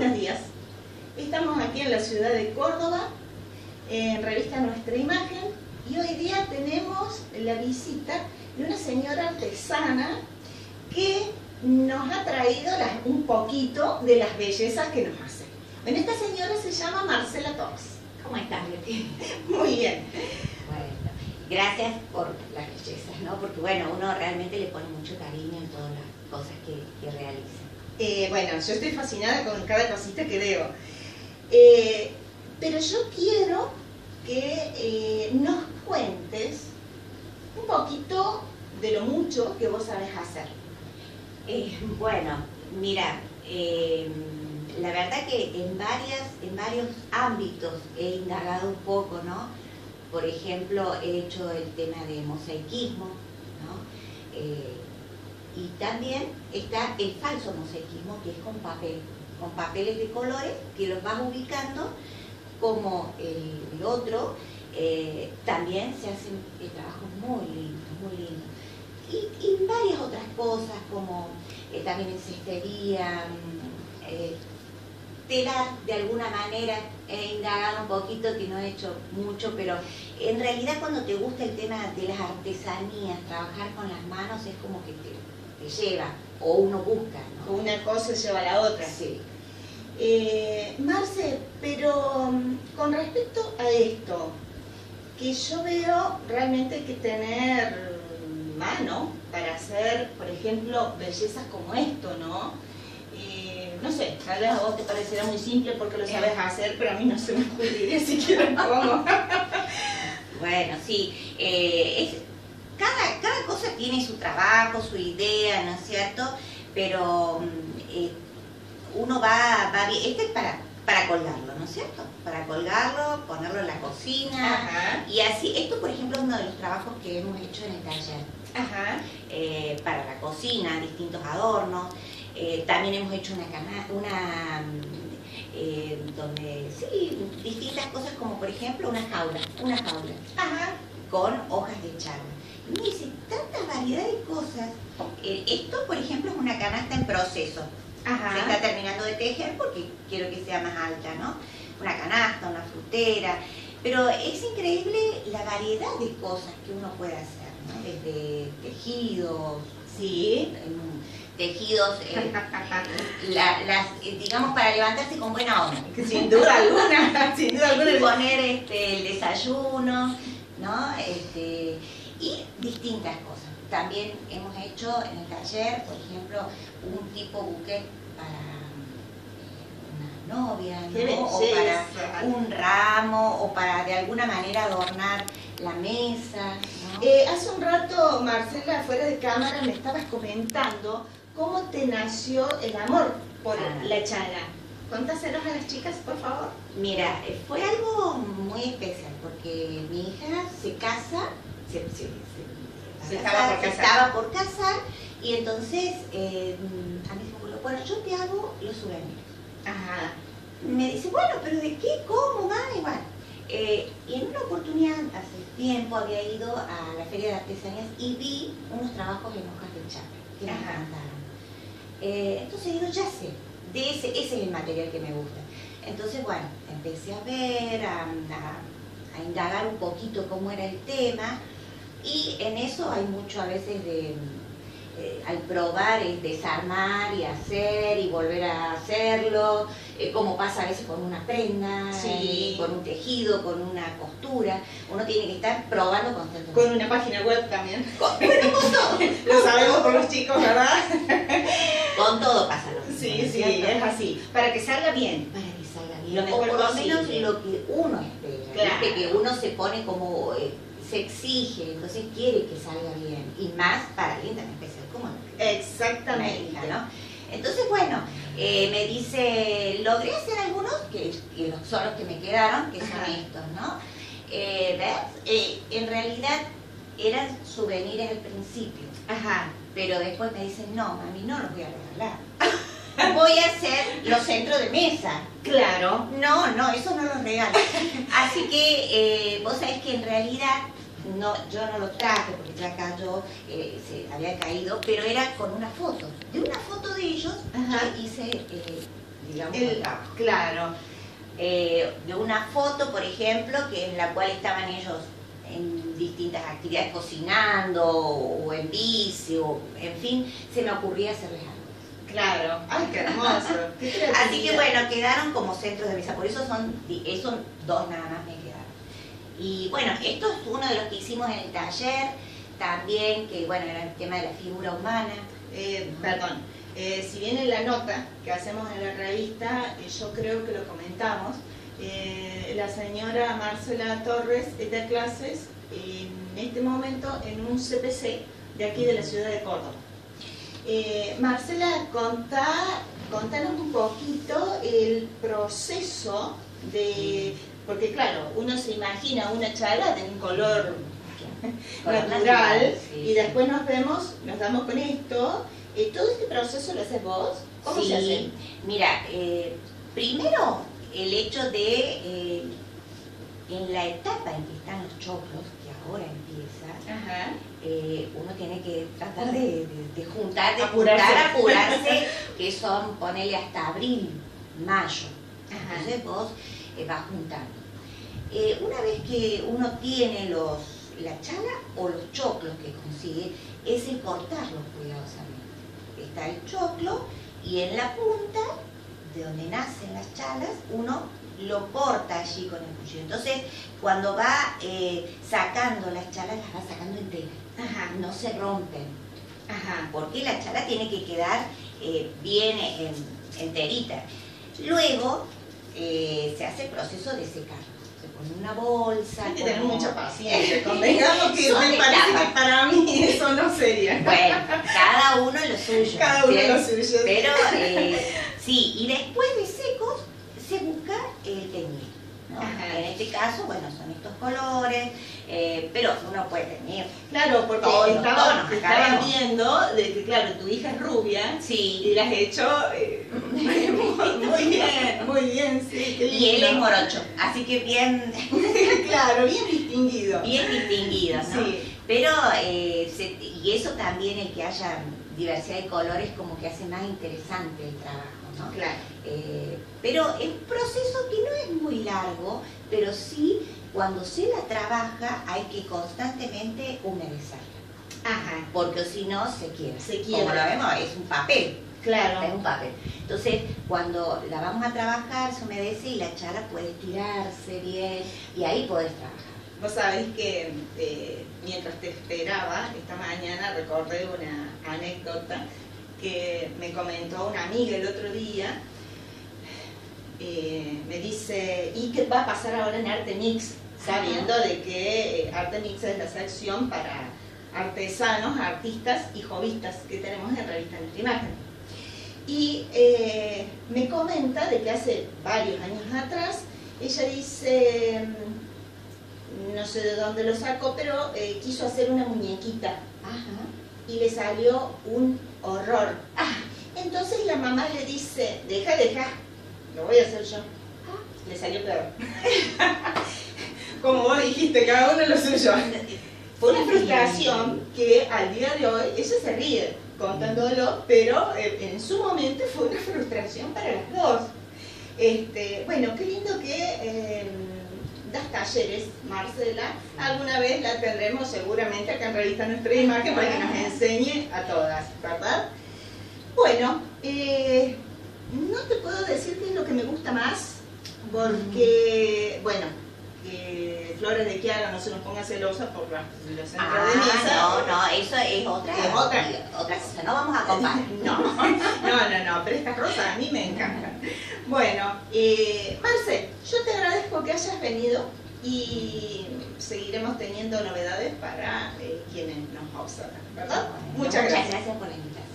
buenos días. Estamos aquí en la ciudad de Córdoba, en Revista Nuestra Imagen, y hoy día tenemos la visita de una señora artesana que nos ha traído un poquito de las bellezas que nos hace. Bueno, esta señora se llama Marcela Torres. ¿Cómo estás, Leti? Muy bien. Bueno, gracias por las bellezas, ¿no? Porque bueno, uno realmente le pone mucho cariño en todas las cosas que realiza. Bueno, yo estoy fascinada con cada cosita que veo. Pero yo quiero que nos cuentes un poquito de lo mucho que vos sabés hacer. Bueno, mira, la verdad que en varios ámbitos he indagado un poco, ¿no? Por ejemplo, he hecho el tema de mosaicismo, ¿no? Y también está el falso mosaicismo, que es con papel, con papeles de colores que los vas ubicando, como el otro. También se hacen trabajos muy lindos, muy lindos. Y varias otras cosas, como también en cestería, telar, de alguna manera he indagado un poquito, que no he hecho mucho, pero en realidad cuando te gusta el tema de las artesanías, trabajar con las manos es como que te lleva, o uno busca, ¿no? Una cosa lleva a la otra. Sí. Marce, pero con respecto a esto, que yo veo realmente hay que tener mano para hacer, por ejemplo, bellezas como esto, ¿no? No sé, tal vez a vos te parecerá muy simple porque lo sabes hacer, pero a mí no se me ocurriría siquiera cómo. Bueno, sí, cada cosa tiene su trabajo, su idea, ¿no es cierto? Pero uno va bien. Este es para colgarlo, ¿no es cierto? Para colgarlo, ponerlo en la cocina. Ajá. Y así. Esto, por ejemplo, es uno de los trabajos que hemos hecho en el taller. Ajá. Para la cocina, distintos adornos. También hemos hecho donde, sí, distintas cosas, como por ejemplo una jaula. Ajá. Con hojas de charla. Y me dice, tanta variedad de cosas. Esto, por ejemplo, es una canasta en proceso. Ajá. Se está terminando de tejer porque quiero que sea más alta, ¿no? Una canasta, una frutera. Pero es increíble la variedad de cosas que uno puede hacer, ¿no? Desde tejidos, Sí. Tejidos, digamos, para levantarse con buena onda. Sin duda alguna, sin duda alguna. Y poner el desayuno, ¿no? Y distintas cosas. También hemos hecho en el taller, por ejemplo, un tipo buquet para una novia, ¿no? O para un ramo, o para de alguna manera adornar la mesa, ¿no? Hace un rato, Marcela, fuera de cámara, me estabas comentando cómo te nació el amor por la chana. Contáselos a las chicas, por favor. Mira, fue algo muy especial, porque mi hija se casa, estaba por casar, y entonces a mí se me ocurrió, bueno, yo te hago los souvenirs. Ajá. Me dice, bueno, pero ¿de qué? ¿Cómo, mami? Bueno, y en una oportunidad, hace tiempo, había ido a la Feria de Artesanías y vi unos trabajos en hojas de charla que me encantaron. Entonces digo, ya sé, ese es el material que me gusta. Entonces, bueno, empecé a ver, a indagar un poquito cómo era el tema, y en eso hay mucho a veces al probar es desarmar y hacer y volver a hacerlo, como pasa a veces con una prenda, sí, con un tejido, con una costura. Uno tiene que estar probando constantemente. Con una página web también. Bueno, con todo. Lo sabemos por los chicos, ¿verdad? Con todo pasa lo mismo. Sí, sí, es así. Para que salga bien. Para que salga bien. Lo mejor o por lo posible. menos lo que uno espera. Claro. ¿Viste? Que uno se pone como, se exige, entonces quiere que salga bien. Y más para alguien tan especial como exactamente, la hija, ¿no? Entonces, bueno, me dice, logré hacer algunos, que son los que me quedaron, que son estos, ¿no? ¿Ves? En realidad eran souvenirs al principio. Ajá. Pero después me dicen, no, mami, no los voy a regalar. Voy a hacer los centros de mesa. Claro. No, eso no los regalo. Así que vos sabés que en realidad yo no lo traje porque ya cayó, se había caído, pero era con una foto. De una foto de ellos yo hice digamos, el trabajo. Claro. De una foto, por ejemplo, que en la cual estaban ellos en distintas actividades, cocinando o en bici, o en fin, se me ocurría hacerles algo. Claro, ay, qué hermoso. Qué así que bueno, quedaron como centros de mesa, por eso son dos nada más me quedaron. Y bueno, esto es uno de los que hicimos en el taller, también, que bueno, era el tema de la figura humana. Perdón, si bien en la nota que hacemos en la revista, yo creo que lo comentamos, la señora Marcela Torres da clases en este momento en un CPC de aquí de la ciudad de Córdoba. Marcela, contanos un poquito el proceso de... Porque claro, uno se imagina una chala de un color natural, sí, y después nos damos con esto. ¿Todo este proceso lo haces vos? ¿Cómo se hace? Mira, primero el hecho de, en la etapa en que están los choclos, que ahora empieza, uno tiene que tratar de apurarse, que son, ponele hasta abril, mayo. Entonces vos vas juntando. Una vez que uno tiene la chala o los choclos que consigue, es el cortarlos cuidadosamente. Está el choclo y en la punta, de donde nacen las chalas, uno lo corta allí con el cuchillo. Entonces, cuando va sacando las chalas, las va sacando enteras. No se rompen. Porque la chala tiene que quedar bien enterita. Luego, se hace el proceso de secar. Se pone una bolsa. Hay que tener mucha paciencia. Convengamos que me parece que para mí eso no sería. Bueno, cada uno lo suyo. Cada uno lo suyo. Pero sí, y después de secos se busca el teñido, ¿no? En este caso, bueno, son estos colores, pero uno puede teñir. Claro, porque estaba viendo de que, claro, tu hija es rubia, sí, y la has hecho muy bien, sí. Qué lindo. Y él es morocho, así que bien... Claro, bien distinguido. Bien distinguido, ¿no? Sí. Pero, y eso también, el que haya diversidad de colores, como que hace más interesante el trabajo, ¿no? Claro. Pero es un proceso que no es muy largo, pero sí, cuando se la trabaja, hay que constantemente humedecerla. Porque si no, se quiebra. Como lo vemos, es un papel. Claro. Es un papel. Entonces, cuando la vamos a trabajar, se humedece y la chala puede estirarse bien, y ahí podés trabajar. Vos sabés que mientras te esperaba, esta mañana recordé una anécdota que me comentó una amiga el otro día. Me dice, ¿y qué va a pasar ahora en Arte Mix? Sabiendo de que Arte Mix es la sección para artesanos, artistas y hobbyistas que tenemos en Revista Nuestra Imagen. Y me comenta de que hace varios años atrás, ella dice, no sé de dónde lo sacó, pero quiso hacer una muñequita. Y le salió un horror. Entonces la mamá le dice, deja, lo voy a hacer yo. Le salió peor. Como vos dijiste, cada uno lo suyo. Fue una frustración que al día de hoy, ella se ríe contándolo, pero en su momento fue una frustración para las dos. Bueno, qué lindo que das talleres, Marcela. Alguna vez la tendremos seguramente acá en Revista Nuestra Imagen para que nos enseñe a todas, ¿verdad? Bueno, no te puedo decir qué es lo que me gusta más, porque, bueno, que Flores de Chiara no se nos ponga celosa por los centros de mesa. No, eso es otra cosa, no vamos a comparar. No, pero estas rosas a mí me encantan. Bueno, Marce, yo te agradezco que hayas venido y seguiremos teniendo novedades para quienes nos observan, ¿verdad? Muchas gracias por la invitación.